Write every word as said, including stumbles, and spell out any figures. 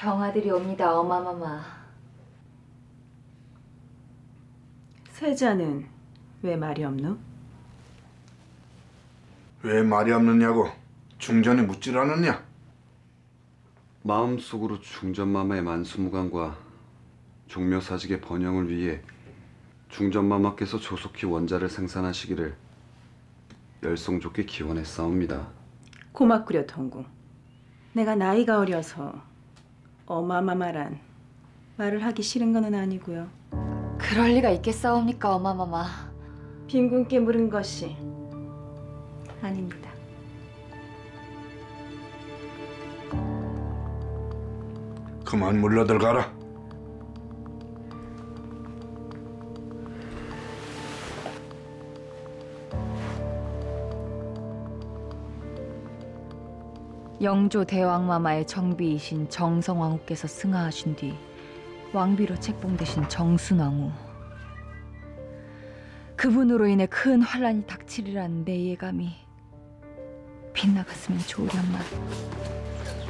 경아들이 옵니다, 어마마마. 세자는 왜 말이 없노? 왜 말이 없느냐고 중전이 묻질 않았냐? 마음속으로 중전마마의 만수무강과 종묘사직의 번영을 위해 중전마마께서 조속히 원자를 생산하시기를 열성좋게 기원했사옵니다. 고맙구려 동궁. 내가 나이가 어려서 어마마마란 말을 하기 싫은 거는 아니고요. 그럴 리가 있겠사옵니까, 어마마마. 빈군께 물은 것이 아닙니다. 그만 물러들 가라. 영조 대왕마마의 정비이신 정성왕후께서 승하하신 뒤 왕비로 책봉되신 정순왕후. 그분으로 인해 큰 환란이 닥치리라는 내 예감이 빗나갔으면 좋으련만.